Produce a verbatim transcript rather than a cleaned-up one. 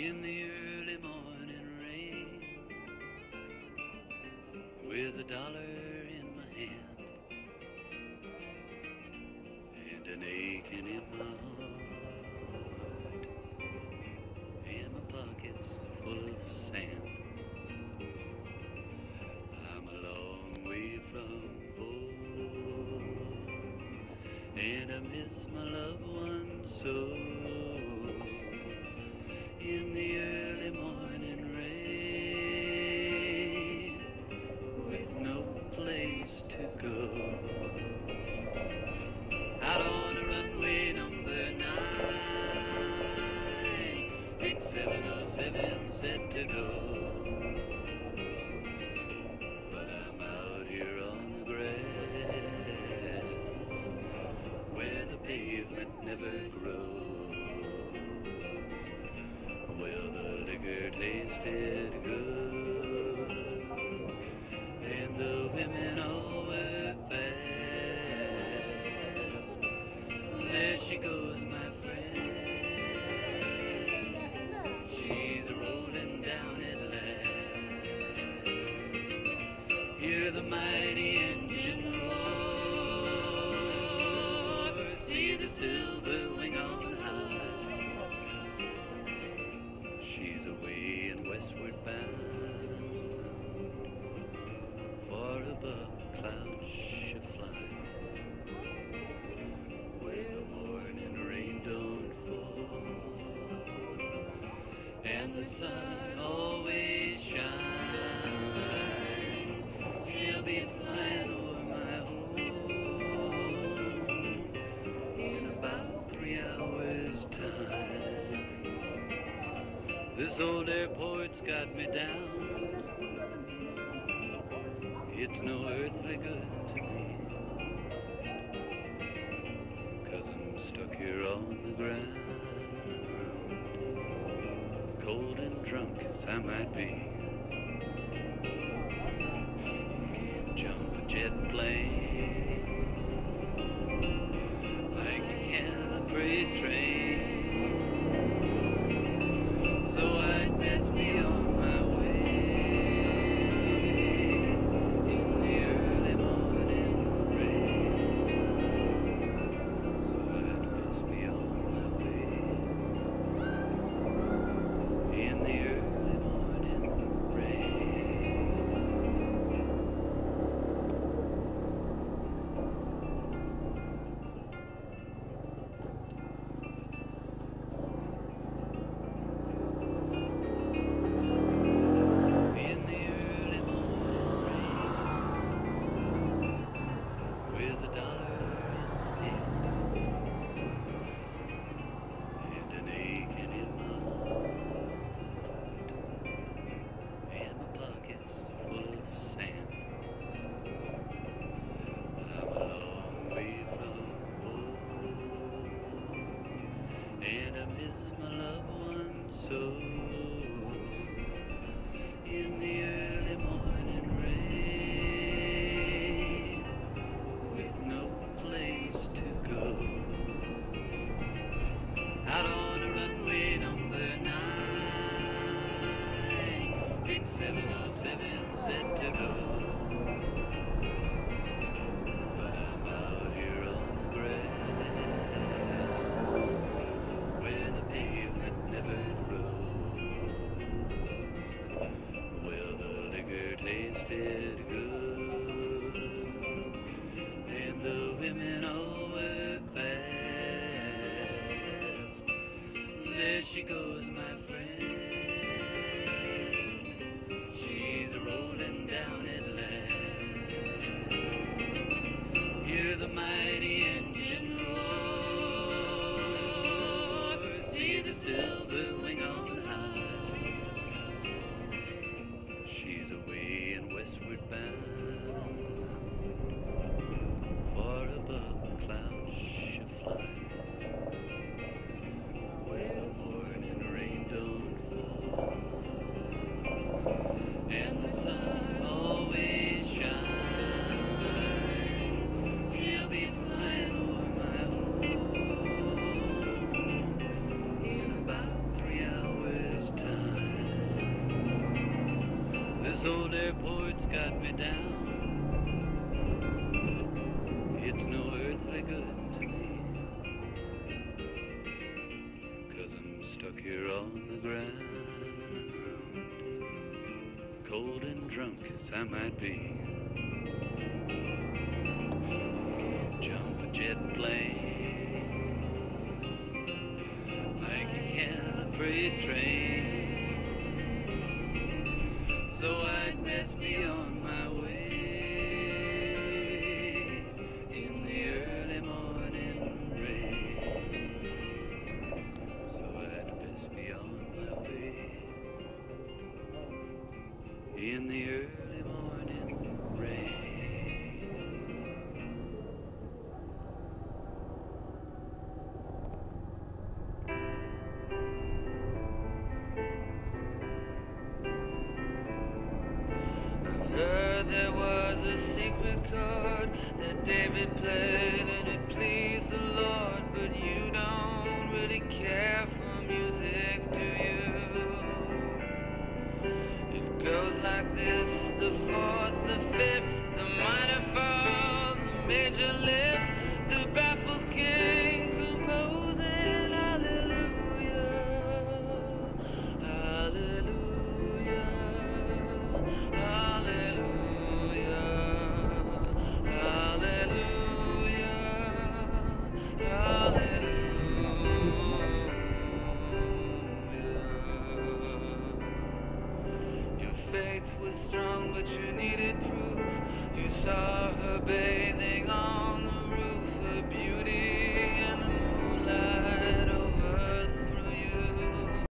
in the early morning rain, with a dollar in my hand and an aching in my heart, and my pockets full of sand. I'm a long way from home, and I miss my loved ones so. In the early morning rain, with no place to go, out on a runway number nine, big seven oh seven set to go. But I'm out here on the grass, where the pavement never grows. Well, the liquor tasted good, and the women all were fast. There she goes, my friend, she's a-rolling down at last. Hear the mighty engine roar, see the silver wing on high. She's away and westward bound, far above clouds she flies, where the morning rain don't fall, and the sun always shines. She'll be flying over my home in about three hours' time. This old airport's got me down, it's no earthly good to me, 'cause I'm stuck here on the ground, cold and drunk as I might be. You can't jump a jet plane like you can a freight train. So I'd best be on my way in the early morning rain. So I'd best be on my way in the early morning rain. And I miss my loved ones so. In the early morning rain, with no down. It's no earthly good to me, 'cause I'm stuck here on the ground, cold and drunk as I might be. Jump a jet plane like you can a freight train, so I'd best be on my way in the early morning rain. So I'd best be on my way in the early morning rain. Heard there was a secret chord that David played and it pleased the Lord, but you don't really care for music, do you? It goes like this: the fourth, the fifth, the minor fall, the major lift, the baffled king composing hallelujah, hallelujah, hallelujah, hallelujah, hallelujah. Your faith was strong, but you needed proof. You saw her bathing